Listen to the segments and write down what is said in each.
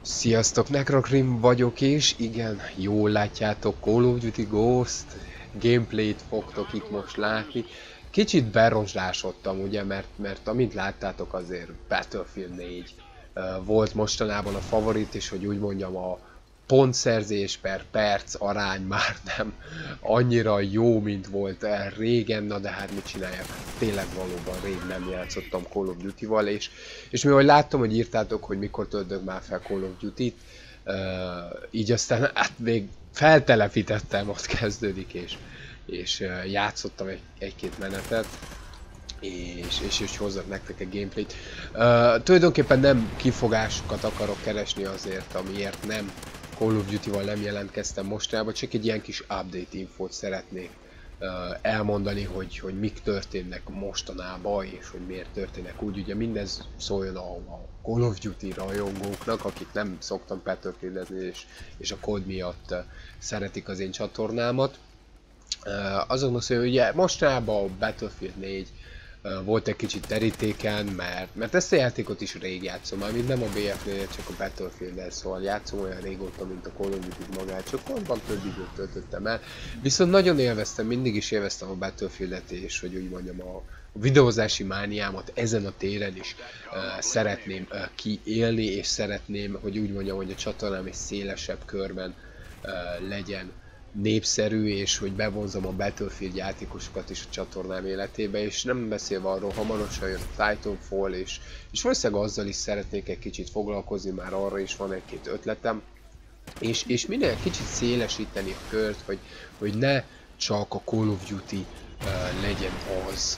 Sziasztok, Necrokrim vagyok, és igen, jól látjátok, Call of Duty Ghost gameplayt fogtok itt most látni. Kicsit berozsdásodtam, ugye, mert amint láttátok, azért Battlefield 4 volt mostanában a favorit, és hogy úgy mondjam, a pontszerzés per perc arány már nem annyira jó, mint volt régen, na de hát mit csináljak? Tényleg valóban rég nem játszottam Call of Duty-val, és mivel láttam, hogy írtátok, hogy mikor töltök már fel Call of Duty-t, így aztán hát még feltelepítettem, ott kezdődik, és játszottam egy-két menetet, és hozzak nektek egy gameplayt. Tulajdonképpen nem kifogásokat akarok keresni azért, amiért nem Call of Duty-val nem jelentkeztem mostanában, csak egy ilyen kis update infót szeretnék elmondani, hogy mik történnek mostanában, és hogy miért történnek úgy. Ugye mindez szóljon a Call of Duty rajongóknak, akik nem szoktam Battlefield-ezni, és a kód miatt szeretik az én csatornámat. Azon azt mondja, hogy ugye mostanában a Battlefield 4 volt egy kicsit terítéken, mert ezt a játékot is rég játszom, mármint nem a BF-nél, csak a Battlefield-el, szóval játszom olyan régóta, mint a Call of Duty magát, csak abban több időt töltöttem el. Viszont nagyon élveztem, mindig is élveztem a Battlefield-et, és hogy úgy mondjam, a videózási mániámat ezen a téren is szeretném kiélni, és szeretném, hogy úgy mondjam, hogy a csatornám egy szélesebb körben legyen népszerű, és hogy bevonzom a Battlefield játékosokat is a csatornám életébe, és nem beszélve arról, hamarosan jön a Titanfall, és valószínűleg azzal is szeretnék egy kicsit foglalkozni, már arra is van egy-két ötletem, és minél kicsit szélesíteni a kört, hogy ne csak a Call of Duty legyen az,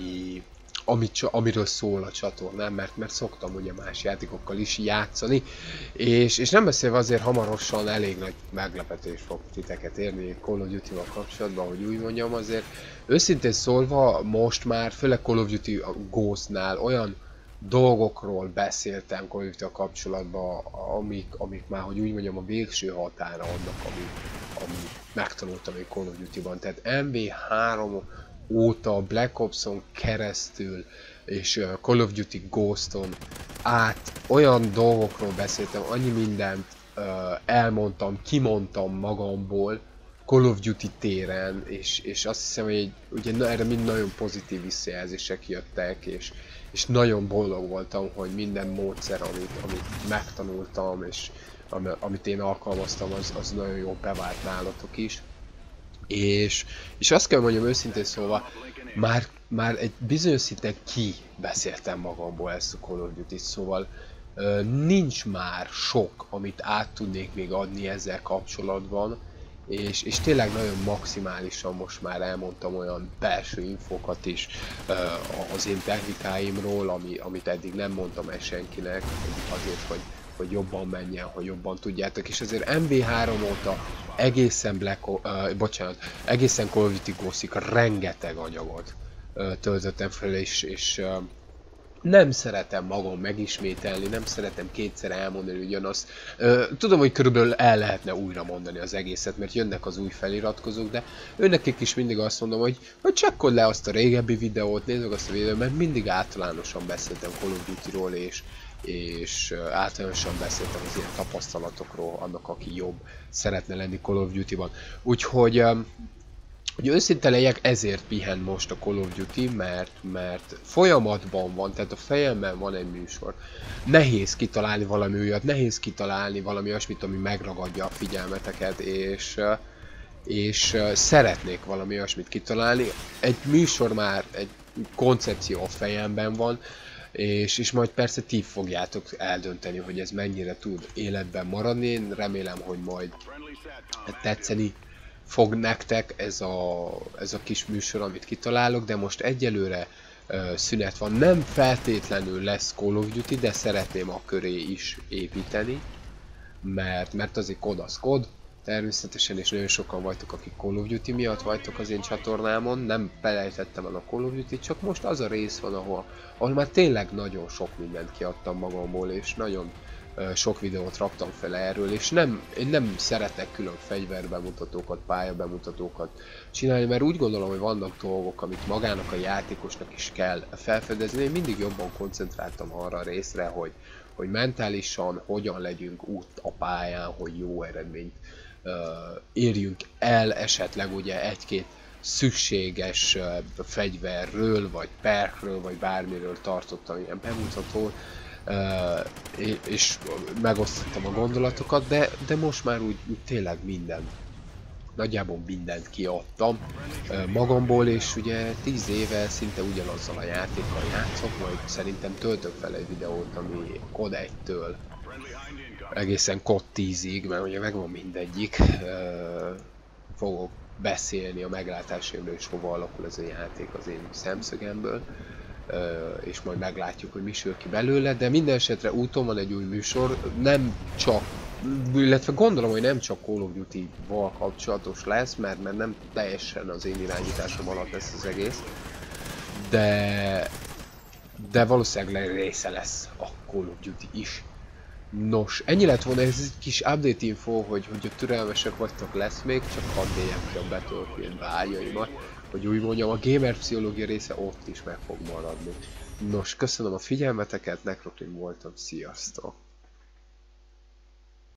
amiről szól a csatornám, mert szoktam ugye más játékokkal is játszani, és nem beszélve azért hamarosan elég nagy meglepetés fog titeket érni Call of Duty-val kapcsolatban, hogy úgy mondjam, azért őszintén szólva most már, főleg Call of Duty Ghost-nál olyan dolgokról beszéltem Call of Duty-val kapcsolatban, amik már, hogy úgy mondjam, a végső határa annak, ami megtanultam egy Call of Duty-ban, tehát MV3 óta, Black Ops-on keresztül és Call of Duty Ghost-on át olyan dolgokról beszéltem, annyi mindent elmondtam, kimondtam magamból Call of Duty téren, és azt hiszem, hogy ugye erre mind nagyon pozitív visszajelzések jöttek, és nagyon boldog voltam, hogy minden módszer, amit megtanultam, és amit én alkalmaztam, az nagyon jól bevált nálatok is. És azt kell mondjam őszintén szóval, már egy bizonyos szinten kibeszéltem magamból ezt a Call of Duty-t, szóval nincs már sok, amit át tudnék még adni ezzel kapcsolatban, és tényleg nagyon maximálisan most már elmondtam olyan belső infókat is az én technikáimról, amit eddig nem mondtam el senkinek, azért, hogy jobban menjen, hogy jobban tudjátok, és azért MV3 óta egészen egészen Call of Duty Ghost-ig rengeteg anyagot töltöttem fel, és nem szeretem magam megismételni, nem szeretem kétszer elmondani ugyanazt. Tudom, hogy körülbelül el lehetne újra mondani az egészet, mert jönnek az új feliratkozók, de őnekik is mindig azt mondom, hogy csekkold le azt a régebbi videót, nézzük azt a videót, mert mindig általánosan beszéltem Call of Duty-ról, és általánosan beszéltem az ilyen tapasztalatokról, annak, aki jobb szeretne lenni Call of Duty-ban. Úgyhogy hogy őszinte legyek, ezért pihen most a Call of Duty, mert folyamatban van, tehát a fejemben van egy műsor. Nehéz kitalálni valami újat, nehéz kitalálni valami olyasmit, ami megragadja a figyelmeteket, és szeretnék valami olyasmit kitalálni. Egy műsor már, egy koncepció a fejemben van, és majd persze ti fogjátok eldönteni, hogy ez mennyire tud életben maradni. Én remélem, hogy majd tetszeni fog nektek ez a kis műsor, amit kitalálok, de most egyelőre szünet van. Nem feltétlenül lesz Call of Duty, de szeretném a köré is építeni, mert azért kod az kod, természetesen, és nagyon sokan vagytok, akik Call of Duty miatt vagytok az én csatornámon, nem felejtettem el a Call of Duty, csak most az a rész van, ahol már tényleg nagyon sok mindent kiadtam magamból, és nagyon sok videót raktam fel erről, és én nem szeretek külön fegyverbemutatókat, pályabemutatókat csinálni, mert úgy gondolom, hogy vannak dolgok, amit magának a játékosnak is kell felfedezni. Én mindig jobban koncentráltam arra a részre, hogy mentálisan hogyan legyünk út a pályán, hogy jó eredményt érjünk el, esetleg ugye egy-két szükséges fegyverről, vagy perkről, vagy bármiről tartottam ilyen bemutatót, és megosztottam a gondolatokat, de most már úgy tényleg nagyjából mindent kiadtam magamból, és ugye 10 éve szinte ugyanazzal a játékkal játszok, majd szerintem töltök fel egy videót, ami COD 1-től egészen COD 10-ig, mert ugye megvan mindegyik, fogok beszélni a meglátásaimról és hova alakul ez a játék az én szemszögemből, és majd meglátjuk, hogy mi sül ki belőle, de minden esetre úton van egy új műsor, nem csak, illetve gondolom, hogy nem csak Call of Duty-val kapcsolatos lesz, mert nem teljesen az én irányításom alatt lesz az egész, de valószínűleg része lesz a Call of Duty is. Nos, ennyi lett volna ez egy kis update info, hogy a türelmesek vagytok, lesz még, csak hadd éljem ki a Battlefield vágyaimat, hogy úgy mondjam, a gamer pszichológia része ott is meg fog maradni. Nos, köszönöm a figyelmeteket, Necroklin voltam, sziasztok!